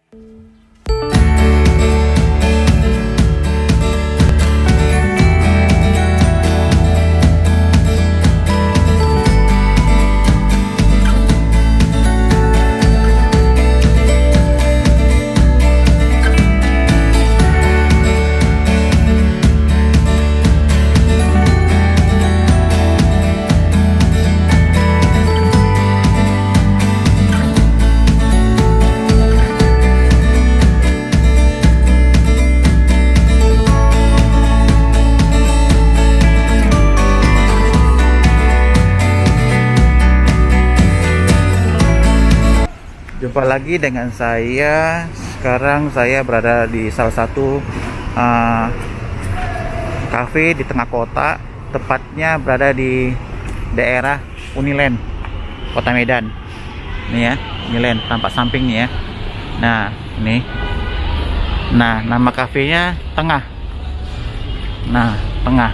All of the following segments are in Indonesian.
Jumpa lagi dengan saya. Sekarang saya berada di salah satu kafe di tengah kota, tepatnya berada di daerah Uniland, Kota Medan. Nih ya, Uniland tampak sampingnya ya. Nah, ini. Nah, nama kafenya Tengah. Nah, Tengah.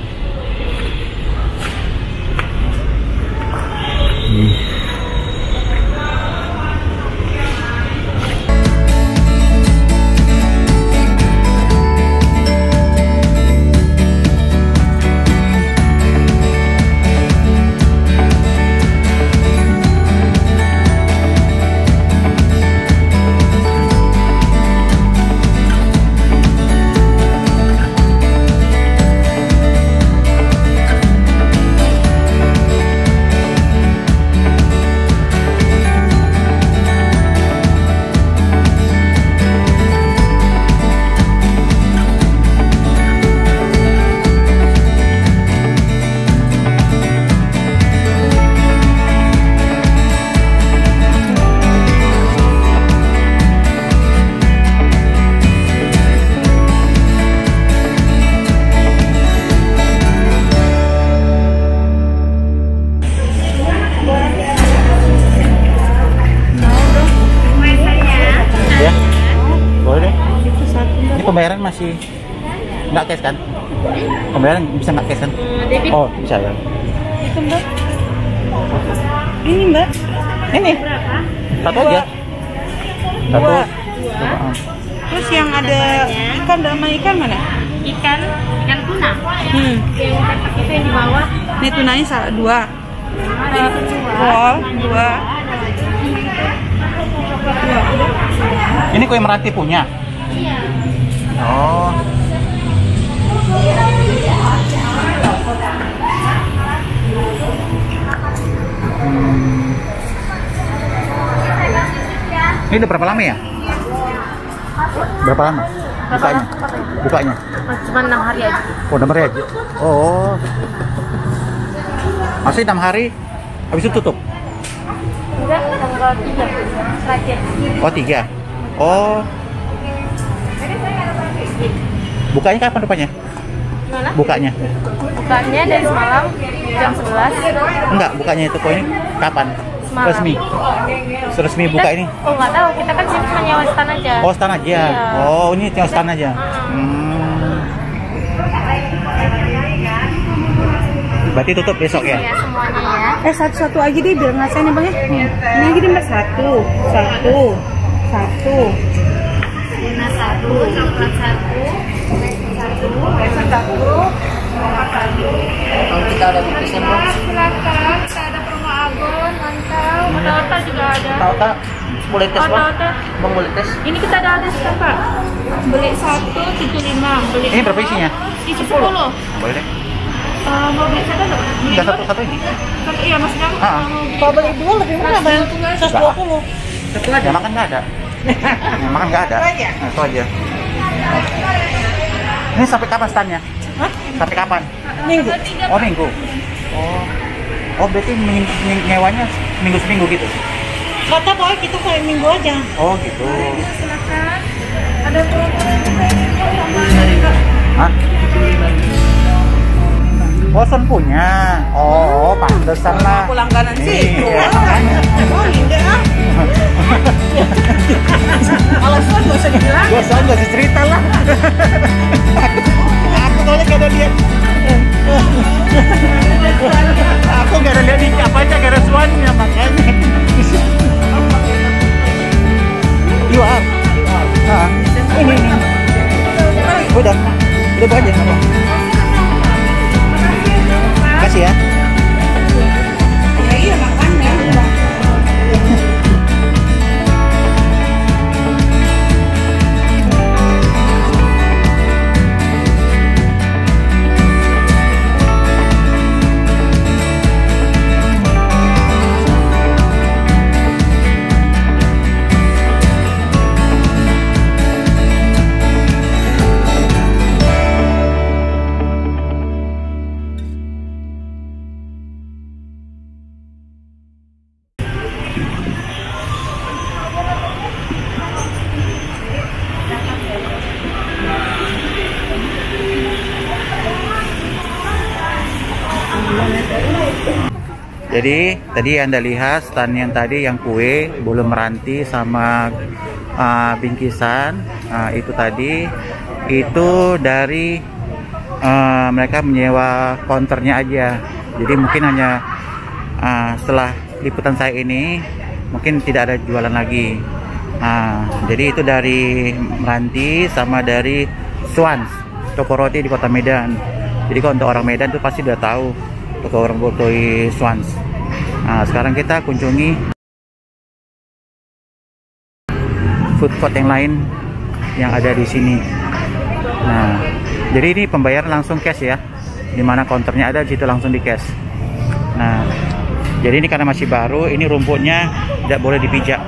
Pembayaran masih nggak cash kan? Pembayaran bisa nggak cash kan? Oh bisa ya. Itu mbak. Ini mbak. Ini. Satu aja. Satu. Terus yang ada ikan sama ikan mana? Ikan tuna. Itu yang di bawah. Ini tunanya dua. Wall dua. Ini kue Meranti punya. Iya. Oh. Ini udah berapa lama ya? Berapa lama? Bukanya? Bukanya? Cuma 6 hari aja. Oh, 6 hari aja. Oh. Masih 6 hari habis itu tutup? Enggak, tanggal 3 terakhir. Oh, 3. Oh. Bukanya kapan rupanya? Mana? Bukanya? Bukanya dari semalam jam 11. Enggak, bukanya itu kok ini kapan? Semalam. Resmi? Resmi buka ini? Oh nggak tahu, kita kan sih cuma nyewa stand aja. Oh, stand aja? Iya. Oh, ini tinggal stand aja? Berarti tutup besok ya? Iya, semuanya ya. Satu-satu aja deh biar ngerasain ya bang ya. Ini aja deh mbak, satu. Tuna 1, coklat 1, Kalau kita ada buktinya belum? silakan. Kita ada promo abon, mantap. Tauta juga ada. Tauta boleh tes bang? Tauta. Bang boleh tes? Ini kita ada diskon pak. Beli 175, beli Ini berapa isinya? Isi 10. Boleh deh. Mau beli satu nggak? Enggak, satu ini? Satu, iya maksudnya. Kalau beli dua lebih murah bang. 120. Satu aja. Makan nggak ada. Makan nggak ada. Nah, itu aja. Ini sampai kapan standnya? Hah? Sampai kapan? Minggu. Oh, minggu. Oh, berarti nyewanya minggu-seminggu gitu? Kata boy kita kayak minggu aja. Oh, gitu. Silakan. Ada promo. Hah? Bosan punya. Oh, pantesan lah. Aku langganan sih. Iya. Oh, enggak ah. Alasan gak usah dibilang. Bosan gak usah cerita lah. Aku soalnya gak ada lihat. Aku gak ada lihat di apanya, gak ada suaranya makanya. You are. Udah Bu aja nggak apa. Kasih ya. Ya iya makanya. Jadi tadi Anda lihat stand yang tadi yang kue, bolu meranti sama bingkisan, itu tadi itu dari mereka menyewa counternya aja. Jadi mungkin hanya setelah liputan saya ini mungkin tidak ada jualan lagi. Jadi itu dari Meranti sama dari Swans, toko roti di Kota Medan. Jadi kalau untuk orang Medan tuh pasti udah tahu toko roti Swans. Sekarang kita kunjungi food court yang lain yang ada di sini. Nah, jadi ini pembayaran langsung cash ya, dimana counternya ada di situ langsung di cash. Nah, jadi ini karena masih baru, ini rumputnya tidak boleh dipijak.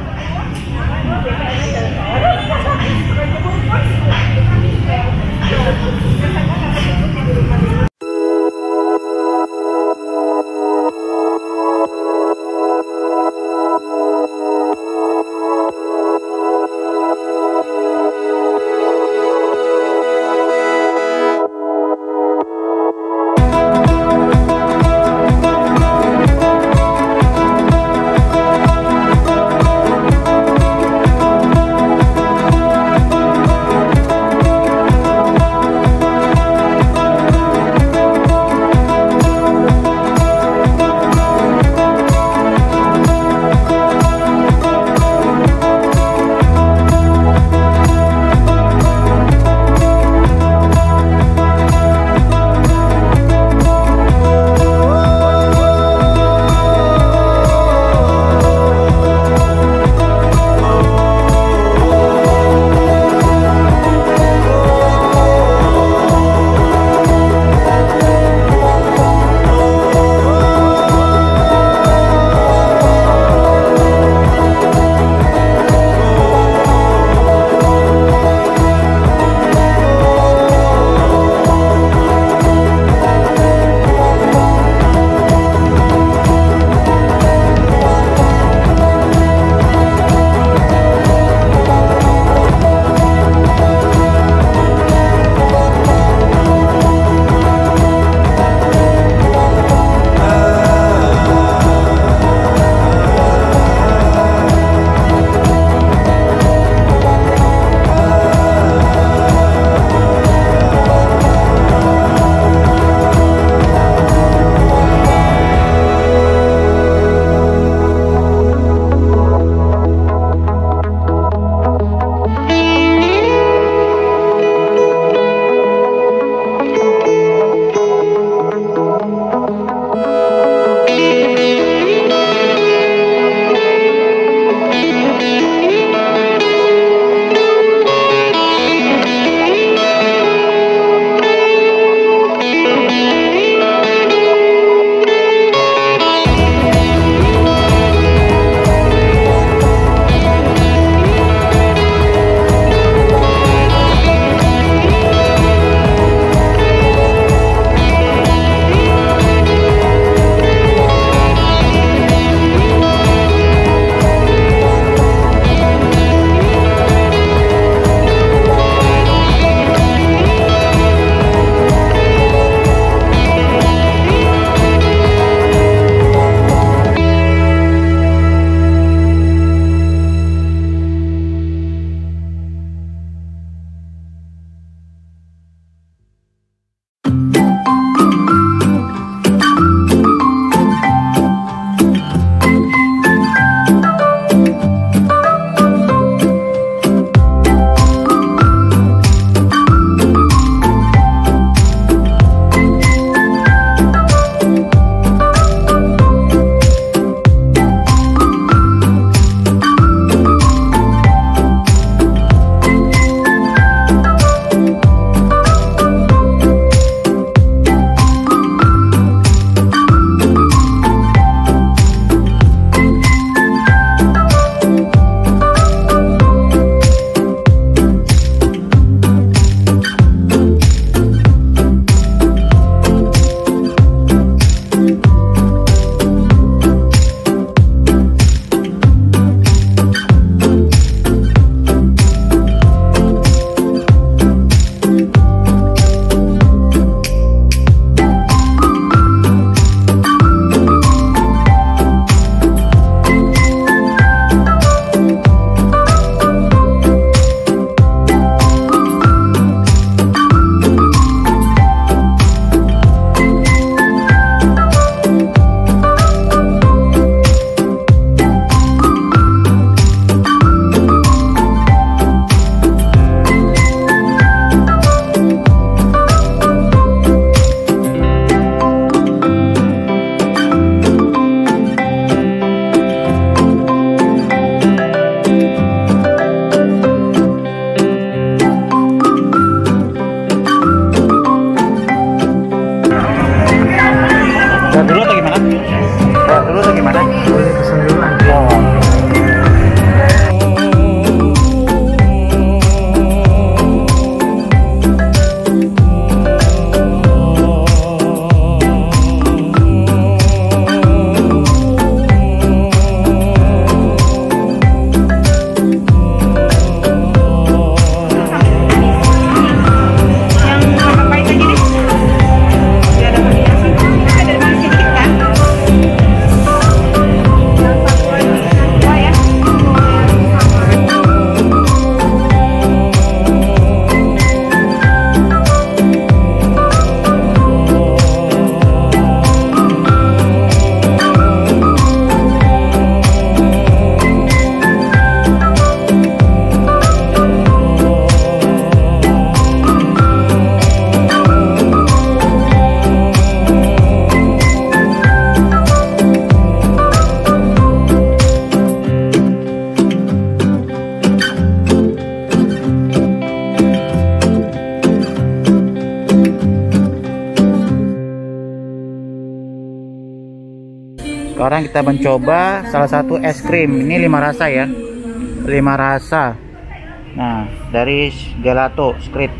Sekarang kita mencoba salah satu es krim. Ini 5 rasa ya. 5 rasa. Nah, dari Gelato Street.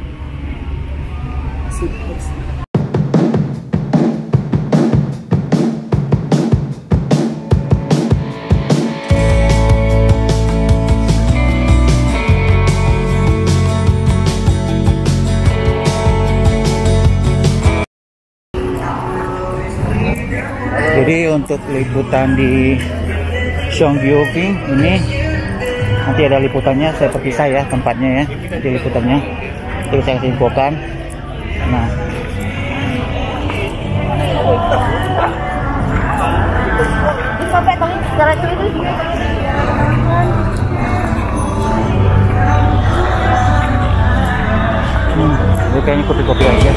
Jadi untuk liputan di Cheonggyuping ini nanti ada liputannya seperti saya tempatnya ya, nanti liputannya itu saya kasih infokan. Nah, ini kayaknya kopi-kopi aja.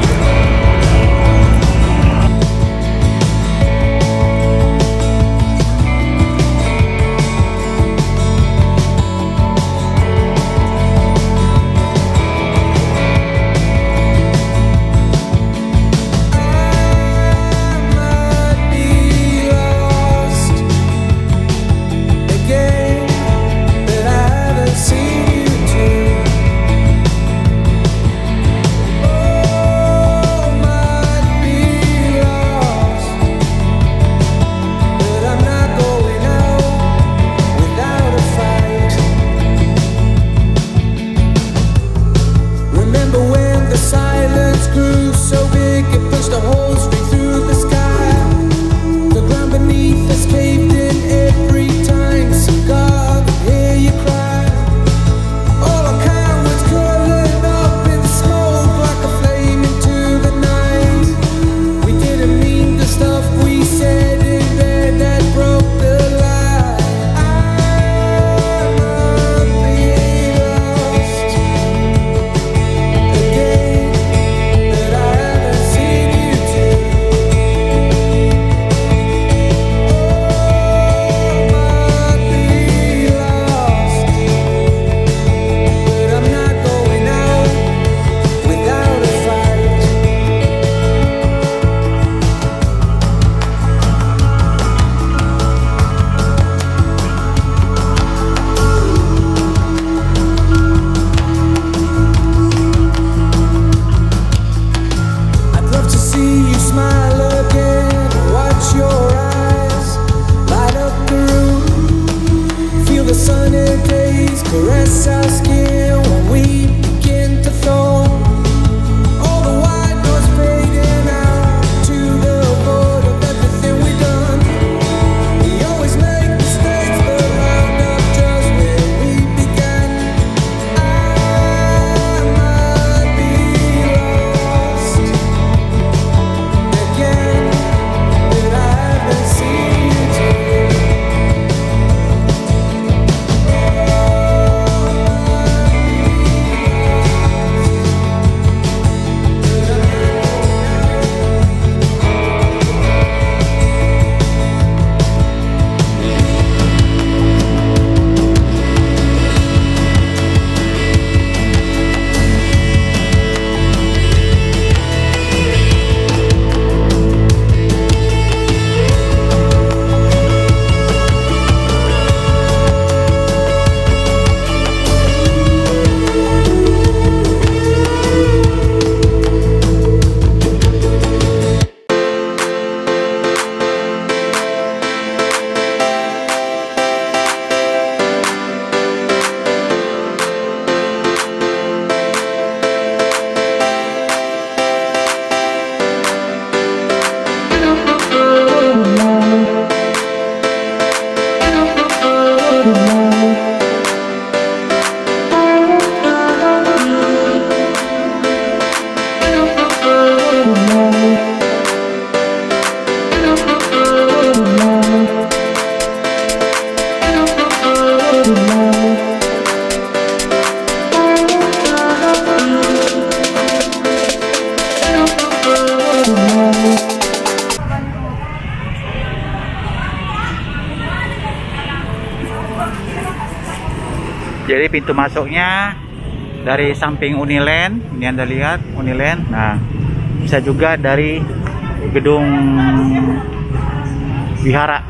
Jadi pintu masuknya dari samping Uniland, ini Anda lihat Uniland. Nah, bisa juga dari gedung Wihara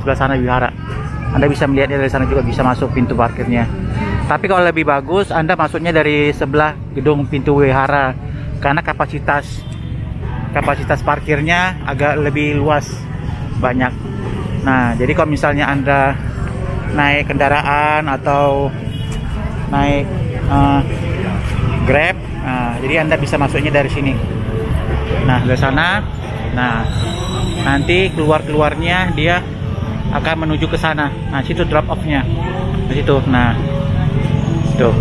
sebelah sana wihara. Anda bisa melihatnya dari sana juga, bisa masuk pintu parkirnya. Tapi kalau lebih bagus Anda masuknya dari sebelah gedung pintu wihara, karena kapasitas parkirnya agak lebih luas, banyak. Nah, jadi kalau misalnya Anda naik kendaraan atau naik Grab, nah, jadi Anda bisa masuknya dari sini. Nah, dari sana. Nah, nanti keluarnya dia akan menuju ke sana. Nah, situ drop off-nya. Di situ. Nah, tuh.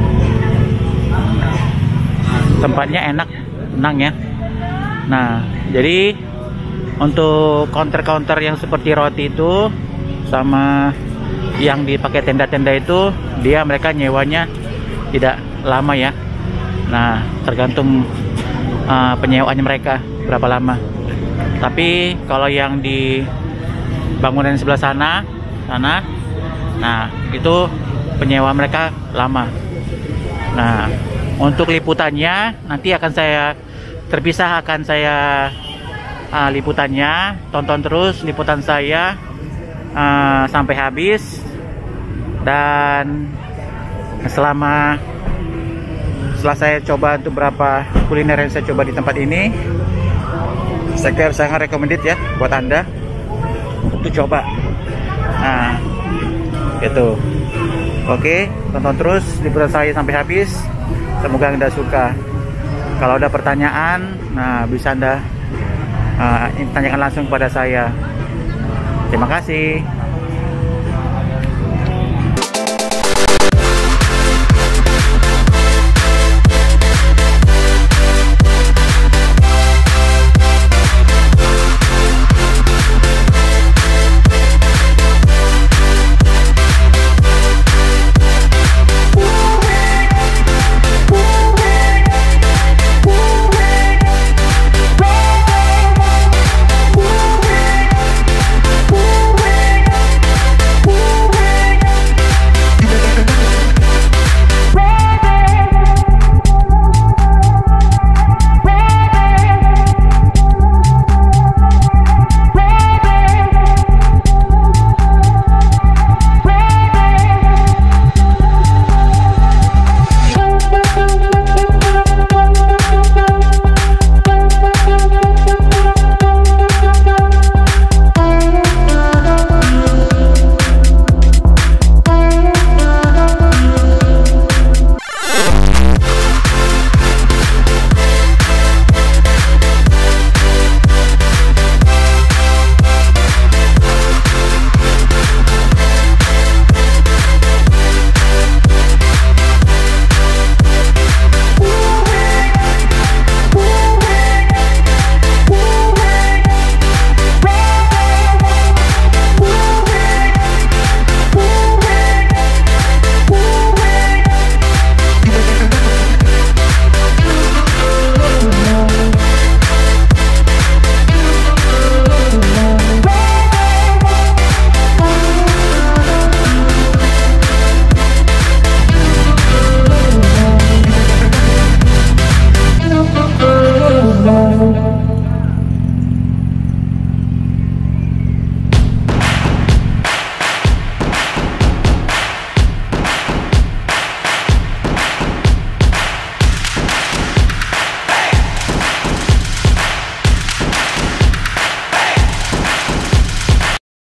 Tempatnya enak, tenang ya. Nah, jadi untuk counter-counter yang seperti roti itu sama yang dipakai tenda-tenda itu, mereka nyewanya tidak lama ya. Nah, tergantung penyewaannya mereka berapa lama. Tapi kalau yang di bangunan sebelah sana, nah itu penyewa mereka lama. Nah, untuk liputannya nanti akan saya terpisah, liputannya, tonton terus liputan saya sampai habis. Dan setelah saya coba untuk beberapa kuliner yang saya coba di tempat ini, saya kira sangat recommended ya buat Anda untuk coba. Nah, gitu. Oke, tonton terus liputan saya sampai habis. Semoga Anda suka. Kalau ada pertanyaan, nah bisa Anda tanyakan langsung kepada saya. Terima kasih.